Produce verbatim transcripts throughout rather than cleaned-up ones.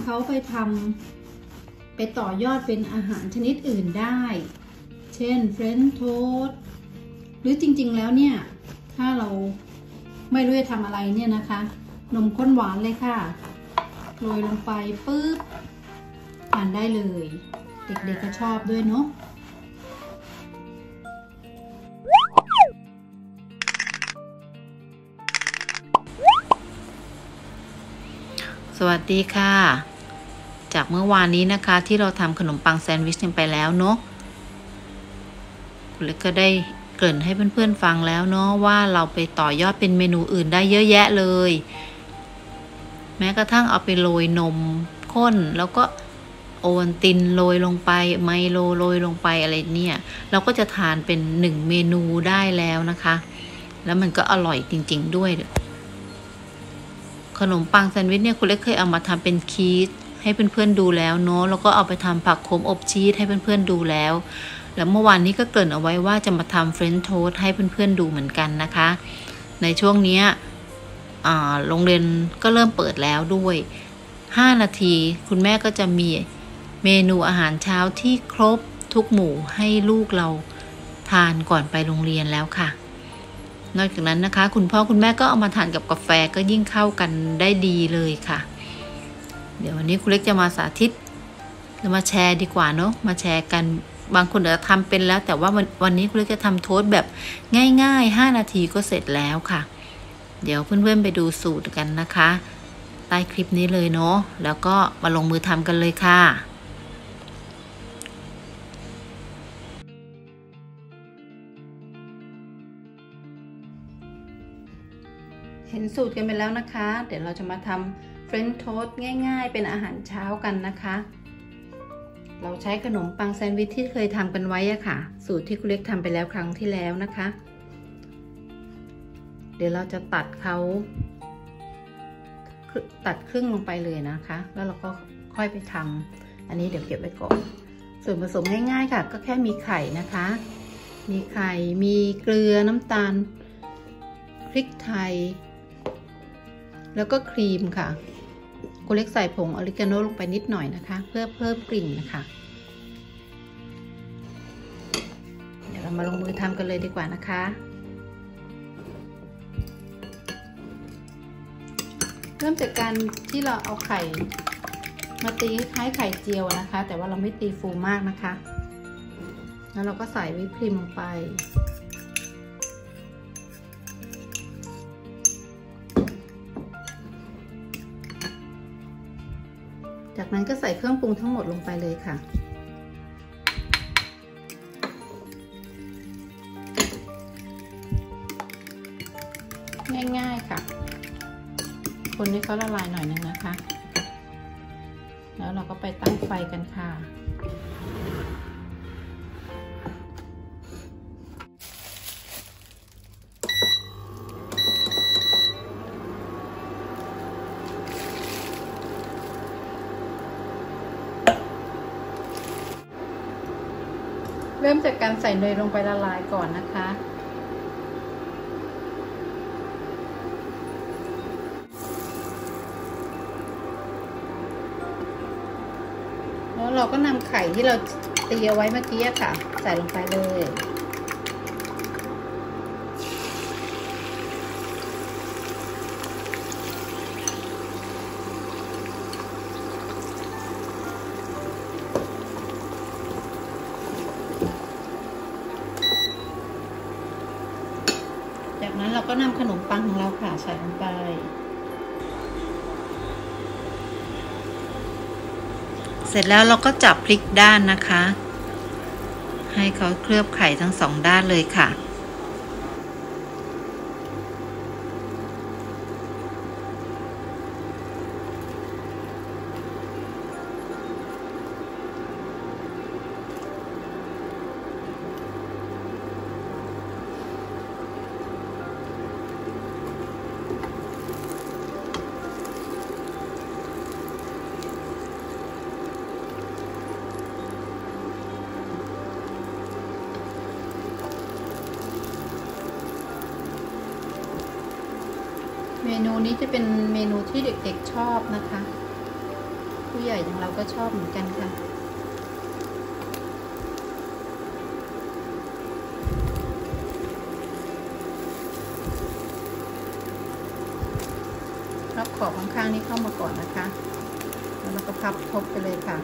เขาไปทำไปต่อยอดเป็นอาหารชนิดอื่นได้เช่นเฟรนช์โทสต์หรือจริงๆแล้วเนี่ยถ้าเราไม่รู้จะทำอะไรเนี่ยนะคะนมข้นหวานเลยค่ะโรยลงไปปึ๊บทานได้เลยเด็กๆก็ชอบด้วยเนาะสวัสดีค่ะจากเมื่อวานนี้นะคะที่เราทำขนมปังแซนด์วิชกันไปแล้วเนาะคุณเล็กก็ได้เกริ่นให้เพื่อนๆฟังแล้วเนาะว่าเราไปต่อยอดเป็นเมนูอื่นได้เยอะแยะเลยแม้กระทั่งเอาไปโรยนมข้นแล้วก็โอวัลตินโรยลงไปไมโลโรยลงไปอะไรเนี่ยเราก็จะทานเป็นหนึ่งเมนูได้แล้วนะคะแล้วมันก็อร่อยจริงๆด้วยขนมปังแซนด์วิชเนี่ยคุณเล็กเคยเอามาทำเป็นชีสให้เพื่อนๆดูแล้วเนาะแล้วก็เอาไปทำผักโขมอบชีสให้เพื่อนๆดูแล้วแล้วเมื่อวานนี้ก็เกริ่นเอาไว้ว่าจะมาทำเฟรนช์โทสต์ให้เพื่อนๆดูเหมือนกันนะคะในช่วงนี้โรงเรียนก็เริ่มเปิดแล้วด้วยห้านาทีคุณแม่ก็จะมีเมนูอาหารเช้าที่ครบทุกหมู่ให้ลูกเราทานก่อนไปโรงเรียนแล้วค่ะนอกจากนั้นนะคะคุณพ่อคุณแม่ก็เอามาทานกับกาแฟก็ยิ่งเข้ากันได้ดีเลยค่ะเดี๋ยววันนี้คุณเล็กจะมาสาธิตจะมาแชร์ดีกว่าเนาะมาแชร์กันบางคนอาจจะทำเป็นแล้วแต่ว่าวันวันนี้คุณเล็กจะทำโทสต์แบบง่ายๆห้านาทีก็เสร็จแล้วค่ะเดี๋ยวเพื่อนๆไปดูสูตรกันนะคะใต้คลิปนี้เลยเนาะแล้วก็มาลงมือทำกันเลยค่ะเห็นสูตรกันไปแล้วนะคะเดี๋ยวเราจะมาทำเฟรนช์โทสต์ง่ายๆเป็นอาหารเช้ากันนะคะเราใช้ขนมปังแซนด์วิชที่เคยทำกันไว้อะค่ะสูตรที่คุณเล็กทำไปแล้วครั้งที่แล้วนะคะเดี๋ยวเราจะตัดเขาตัดครึ่งลงไปเลยนะคะแล้วเราก็ค่อยไปทำอันนี้เดี๋ยวเก็บไว้ก่อนส่วนผสมง่ายๆค่ะก็แค่มีไข่นะคะมีไข่มีเกลือน้ำตาลพริกไทยแล้วก็ครีมค่ะคุณเล็กใส่ผงออริกาโนลงไปนิดหน่อยนะคะเพื่อเพิ่มกลิ่นนะคะเดี๋ยวเรามาลงมือทำกันเลยดีกว่านะคะเริ่มจากการที่เราเอาไข่มาตีคล้ายไข่เจียวนะคะแต่ว่าเราไม่ตีฟูมากนะคะแล้วเราก็ใส่วิปครีมลงไปจากนั้นก็ใส่เครื่องปรุงทั้งหมดลงไปเลยค่ะง่ายๆค่ะคนให้เขาละลายหน่อยนึงนะคะแล้วเราก็ไปตั้งไฟกันค่ะเริ่มจากการใส่เนยลงไปละลายก่อนนะคะแล้วเราก็นำไข่ที่เราตีเอาไว้เมื่อกี้ค่ะใส่ลงไปเลยจากนั้นเราก็นำขนมปังของเราค่ะใส่ลงไปเสร็จแล้วเราก็จับพลิกด้านนะคะให้เขาเคลือบไข่ทั้งสองด้านเลยค่ะเมนูนี้จะเป็นเมนูที่เด็กๆชอบนะคะผู้ใหญ่อย่างเราก็ชอบเหมือนกันค่ะพับขอบข้างๆนี้เข้ามาก่อนนะคะแล้วเราก็พับทบไปเลยค่ะ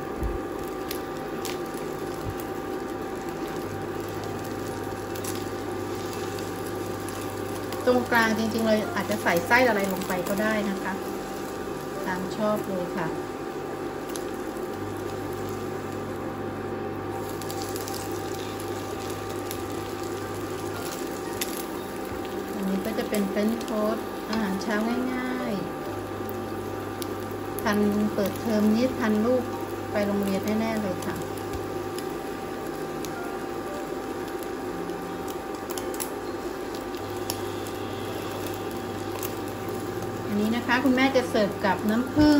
ตรงกลางจริงๆเราอาจจะใส่ไส้อะไรลงไปก็ได้นะคะตามชอบเลยค่ะอันนี้ก็จะเป็นเฟรนช์โทสต์อาหารเช้าง่ายๆทันเปิดเทอมนี้ทันลูกไปโรงเรียนแน่ๆเลยค่ะอันนี้นะคะคุณแม่จะเสิร์ฟกับน้ำผึ้ง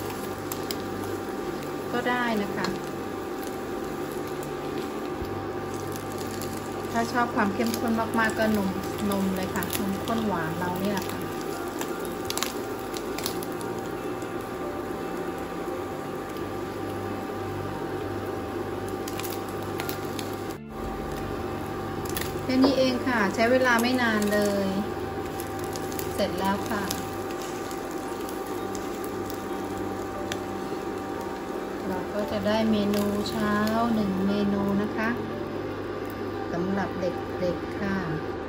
ก็ได้นะคะถ้าชอบความเข้มข้นมากๆก็นมนมเลยค่ะนมข้นหวานเราเนี่ยค่ะแค่นี้เองค่ะใช้เวลาไม่นานเลยเสร็จแล้วค่ะเราก็จะได้เมนูเช้าหนึ่งเมนูนะคะสำหรับเด็กๆค่ะ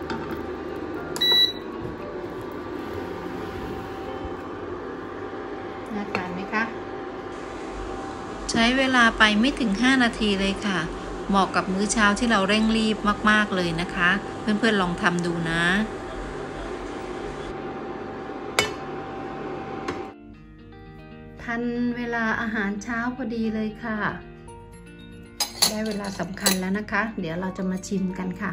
น่าทานไหมคะใช้เวลาไปไม่ถึงห้านาทีเลยค่ะเหมาะกับมื้อเช้าที่เราเร่งรีบมากๆเลยนะคะเพื่อนๆลองทำดูนะทันเวลาอาหารเช้าพอดีเลยค่ะได้เวลาสำคัญแล้วนะคะเดี๋ยวเราจะมาชิมกันค่ะ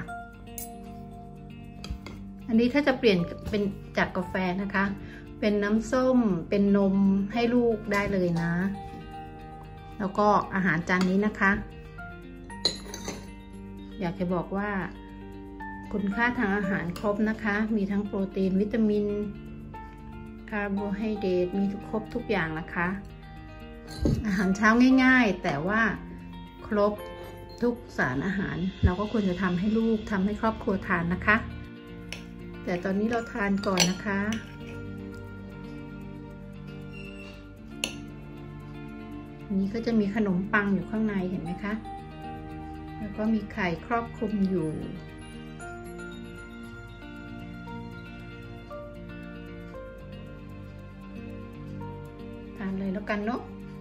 อันนี้ถ้าจะเปลี่ยนเป็นจากกาแฟนะคะเป็นน้ำส้มเป็นนมให้ลูกได้เลยนะแล้วก็อาหารจานนี้นะคะอยากจะบอกว่าคุณค่าทางอาหารครบนะคะมีทั้งโปรตีนวิตามินคาร์โบไฮเดรตมีครบทุกอย่างนะคะอาหารเช้าง่ายๆแต่ว่าครบทุกสารอาหารเราก็ควรจะทำให้ลูกทำให้ครอบครัวทานนะคะแต่ตอนนี้เราทานก่อนนะคะอันนี้ก็จะมีขนมปังอยู่ข้างในเห็นไหมคะแล้วก็มีไข่ครอบคลุมอยู่ทานเลยแล้วกันเนาะ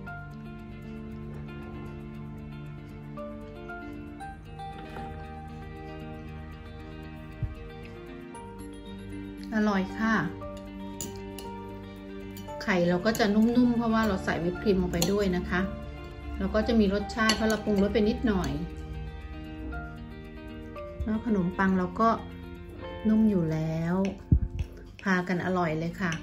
อร่อยค่ะไข่เราก็จะนุ่มๆเพราะว่าเราใส่วิปครีมลงไปด้วยนะคะแล้วก็จะมีรสชาติเพราะเราปรุงรสไปนิดหน่อยแล้วขนมปังเราก็นุ่มอยู่แล้วพากันอร่อยเลยค่ะ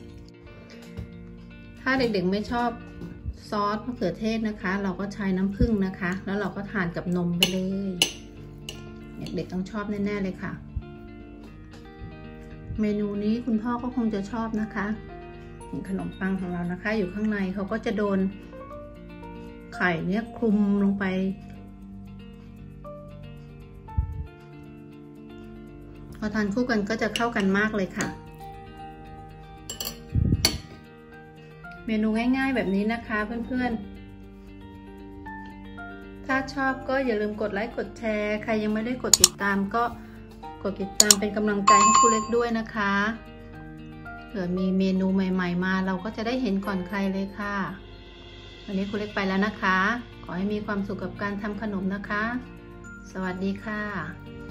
ถ้าเด็กๆไม่ชอบซอสมะเขือเทศนะคะเราก็ใช้น้ำผึ้งนะคะแล้วเราก็ทานกับนมไปเลยเด็กๆต้องชอบแน่ๆเลยค่ะเมนูนี้คุณพ่อก็คงจะชอบนะคะขนมปังของเรานะคะอยู่ข้างในเขาก็จะโดนไข่เนี่ยคลุมลงไปพอทานคู่กันก็จะเข้ากันมากเลยค่ะเมนูง่ายๆแบบนี้นะคะเพื่อนๆถ้าชอบก็อย่าลืมกดไลค์กดแชร์ใครยังไม่ได้กดติดตามก็กดติดตามเป็นกำลังใจให้ครูเล็กด้วยนะคะเผื่อมีเมนูใหม่ๆมาเราก็จะได้เห็นก่อนใครเลยค่ะวันนี้ครูเล็กไปแล้วนะคะขอให้มีความสุขกับการทำขนมนะคะสวัสดีค่ะ